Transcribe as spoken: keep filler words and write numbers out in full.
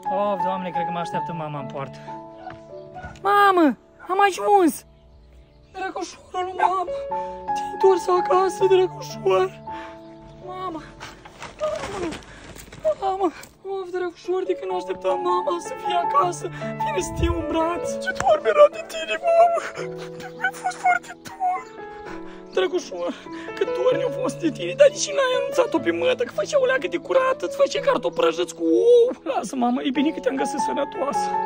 Oh, Doamne, cred că mă așteaptă mama în poartă. Mamă, am ajuns! Drăgușorul, mamă, te-ai întors acasă, drăgușor. Mamă, mamă, mamă, of, drăgușor, de când așteptam mama să fie acasă, vine să te iau în braț. Ce dor mi-era de tine, mamă, mi-a fost foarte dor. Drăgușor, cât dor mi-a fost de tine, dar de ce n-ai anunțat-o pe mătă, că făcea o leagă de curată, îți făcea cartofi prăjiți cu ou? Lasă, mamă, e bine că te-am găsit sănătoasă.